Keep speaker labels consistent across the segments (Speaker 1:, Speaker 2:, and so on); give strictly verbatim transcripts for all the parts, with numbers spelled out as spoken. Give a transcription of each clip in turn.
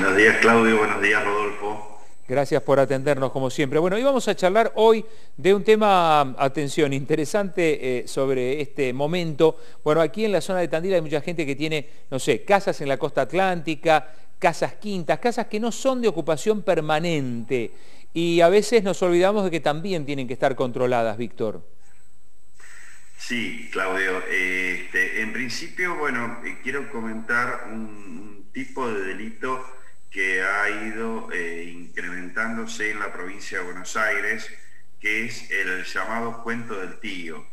Speaker 1: Buenos días, Claudio. Buenos días, Rodolfo.
Speaker 2: Gracias por atendernos como siempre. Bueno, y vamos a charlar hoy de un tema, atención, interesante eh, sobre este momento. Bueno, aquí en la zona de Tandil hay mucha gente que tiene, no sé, casas en la costa atlántica, casas quintas, casas que no son de ocupación permanente. Y a veces nos olvidamos de que también tienen que estar controladas, Víctor.
Speaker 1: Sí, Claudio. Este, en principio, bueno, eh, quiero comentar un, un tipo de delito que ha ido eh, incrementándose en la provincia de Buenos Aires, que es el llamado cuento del tío.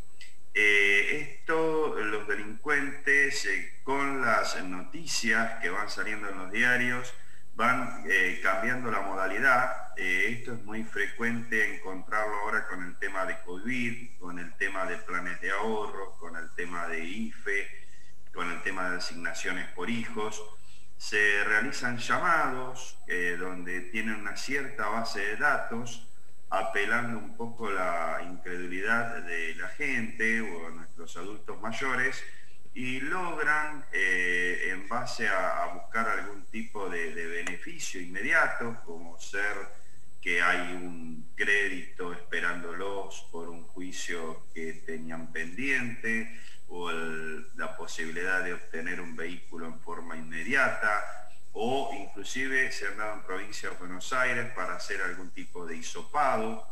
Speaker 1: Eh, esto, los delincuentes, eh, con las noticias que van saliendo en los diarios, van eh, cambiando la modalidad. Eh, esto es muy frecuente encontrarlo ahora con el tema de COVID, con el tema de planes de ahorro, con el tema de I F E, con el tema de asignaciones por hijos. Se realizan llamados eh, donde tienen una cierta base de datos, apelando un poco la incredulidad de la gente o nuestros adultos mayores, y logran, eh, en base a, a buscar algún tipo de, de beneficio inmediato, como ser que hay un crédito esperándolos por un juicio que tenían pendiente, o el, la posibilidad de obtener un vehículo en forma inmediata, o inclusive se han dado en provincia de Buenos Aires para hacer algún tipo de hisopado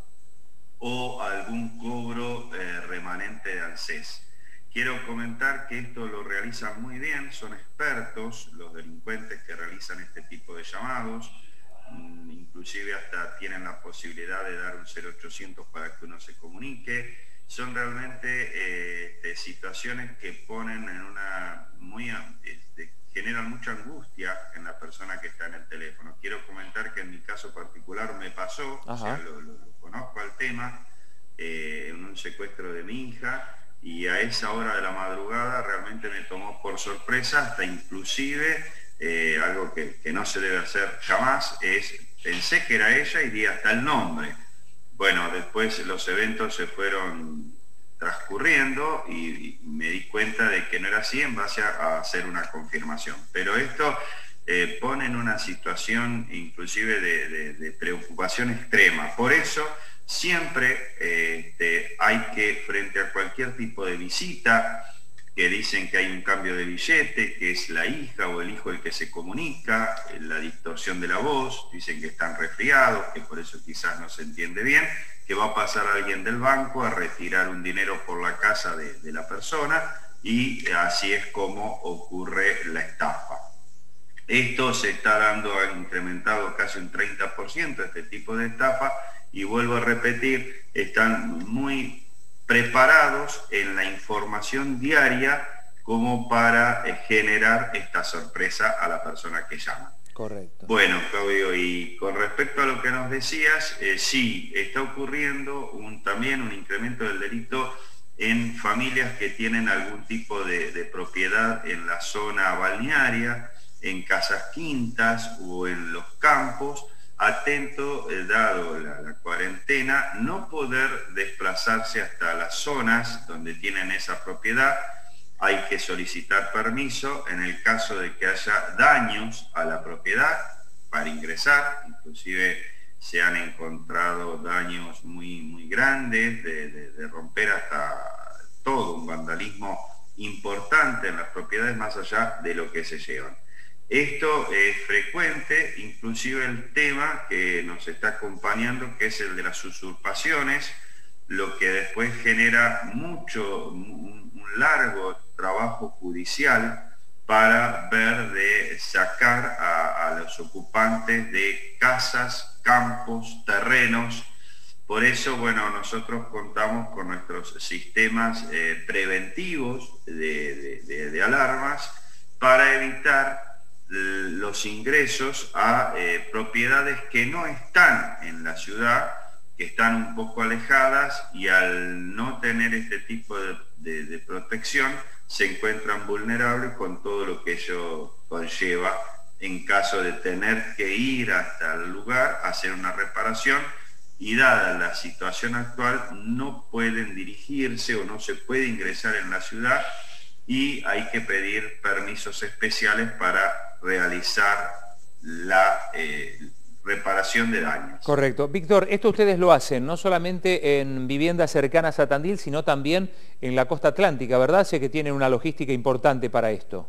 Speaker 1: o algún cobro eh, remanente de ANSES. Quiero comentar que esto lo realizan muy bien, son expertos los delincuentes que realizan este tipo de llamados, inclusive hasta tienen la posibilidad de dar un cero ochocientos para que uno se comunique. Son realmente eh, situaciones que ponen en una muy, este, generan mucha angustia en la persona que está en el teléfono. Quiero comentar que en mi caso particular me pasó, o sea, lo, lo, lo conozco al tema, eh, en un secuestro de mi hija, y a esa hora de la madrugada realmente me tomó por sorpresa, hasta inclusive eh, algo que, que no se debe hacer jamás, es, pensé que era ella y di hasta el nombre. Bueno, después los eventos se fueron transcurriendo y, y me di cuenta de que no era así en base a, a hacer una confirmación. Pero esto eh, pone en una situación inclusive de, de, de preocupación extrema. Por eso siempre eh, este, hay que, frente a cualquier tipo de visita, que dicen que hay un cambio de billete, que es la hija o el hijo el que se comunica, la distorsión de la voz, dicen que están resfriados, que por eso quizás no se entiende bien, que va a pasar alguien del banco a retirar un dinero por la casa de, de la persona, y así es como ocurre la estafa. Esto se está dando, ha incrementado casi un treinta por ciento este tipo de estafa, y vuelvo a repetir, están muy preparados en la información diaria como para eh, generar esta sorpresa a la persona que llama.
Speaker 2: Correcto.
Speaker 1: Bueno, Claudio, y con respecto a lo que nos decías, eh, sí, está ocurriendo un, también un incremento del delito en familias que tienen algún tipo de, de propiedad en la zona balnearia, en casas quintas o en los campos. Atento, eh, dado la, la cuarentena, no poder desplazarse hasta las zonas donde tienen esa propiedad. Hay que solicitar permiso en el caso de que haya daños a la propiedad para ingresar. Inclusive se han encontrado daños muy, muy grandes, de, de, de romper hasta todo un vandalismo importante en las propiedades, más allá de lo que se llevan. Esto es frecuente, inclusive el tema que nos está acompañando, que es el de las usurpaciones, lo que después genera mucho, un largo trabajo judicial para ver de sacar a, a los ocupantes de casas, campos, terrenos. Por eso, bueno, nosotros contamos con nuestros sistemas eh, preventivos de, de, de, de alarmas para evitar los ingresos a eh, propiedades que no están en la ciudad, que están un poco alejadas, y al no tener este tipo de, de, de protección se encuentran vulnerables con todo lo que ello conlleva en caso de tener que ir hasta el lugar a hacer una reparación, y dada la situación actual no pueden dirigirse o no se puede ingresar en la ciudad, y hay que pedir permisos especiales para realizar la reparación de daños.
Speaker 2: Correcto. Víctor, esto ustedes lo hacen no solamente en viviendas cercanas a Tandil, sino también en la costa atlántica, ¿verdad? Sé que tienen una logística importante para esto.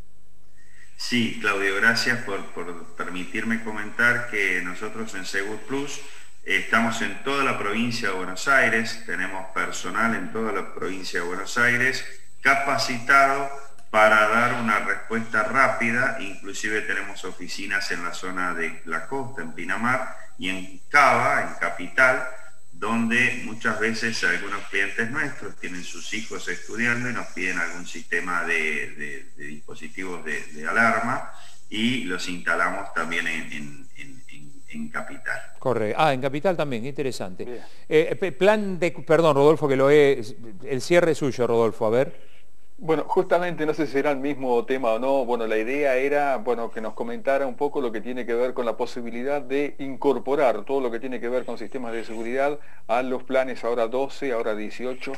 Speaker 1: Sí, Claudio, gracias por, por permitirme comentar que nosotros en Segur Plus estamos en toda la provincia de Buenos Aires, tenemos personal en toda la provincia de Buenos Aires capacitado para dar una respuesta rápida, inclusive tenemos oficinas en la zona de la costa, en Pinamar, y en Cava, en Capital, donde muchas veces algunos clientes nuestros tienen sus hijos estudiando y nos piden algún sistema de, de, de dispositivos de, de alarma, y los instalamos también en, en, en, en, en Capital.
Speaker 2: Correcto. Ah, en Capital también, interesante. Eh, plan de... Perdón, Rodolfo, que lo he... El cierre es suyo, Rodolfo, a ver.
Speaker 3: Bueno, justamente no sé si será el mismo tema o no. Bueno, la idea era, bueno, que nos comentara un poco lo que tiene que ver con la posibilidad de incorporar todo lo que tiene que ver con sistemas de seguridad a los planes ahora doce, ahora dieciocho.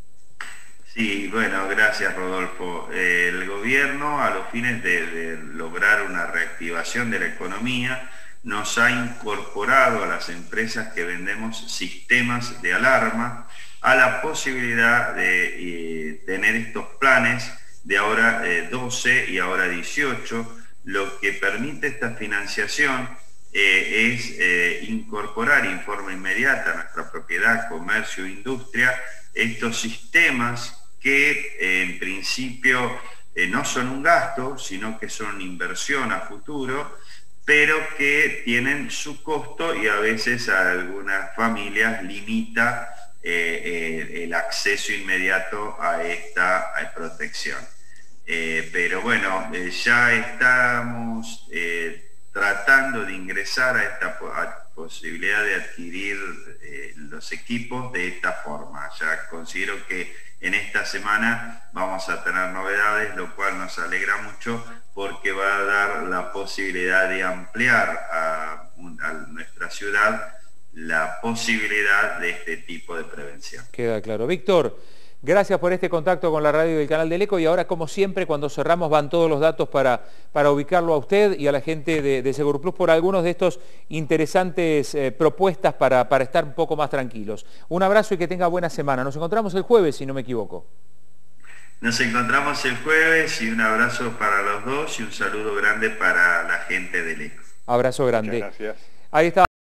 Speaker 1: Sí, bueno, gracias, Rodolfo. Eh, el gobierno, a los fines de, de lograr una reactivación de la economía, nos ha incorporado a las empresas que vendemos sistemas de alarma a la posibilidad de eh, tener estos planes de ahora eh, doce y ahora dieciocho. Lo que permite esta financiación eh, es eh, incorporar en forma inmediata a nuestra propiedad, comercio e industria estos sistemas que eh, en principio eh, no son un gasto, sino que son inversión a futuro, pero que tienen su costo y a veces a algunas familias limita Eh, eh, el acceso inmediato a esta a protección. Eh, pero bueno, eh, ya estamos eh, tratando de ingresar a esta po a posibilidad de adquirir eh, los equipos de esta forma. Ya considero que en esta semana vamos a tener novedades, lo cual nos alegra mucho porque va a dar la posibilidad de ampliar a, a nuestra ciudad la posibilidad de este tipo de prevención.
Speaker 2: Queda claro. Víctor, gracias por este contacto con la radio del Canal del Eco, y ahora, como siempre, cuando cerramos van todos los datos para, para ubicarlo a usted y a la gente de, de Segur Plus por algunos de estos interesantes eh, propuestas para, para estar un poco más tranquilos. Un abrazo y que tenga buena semana. Nos encontramos el jueves, si no me equivoco.
Speaker 1: Nos encontramos el jueves y un abrazo para los dos y un saludo grande para la gente del Eco.
Speaker 2: Abrazo grande.
Speaker 3: Muchas gracias.
Speaker 2: Ahí está.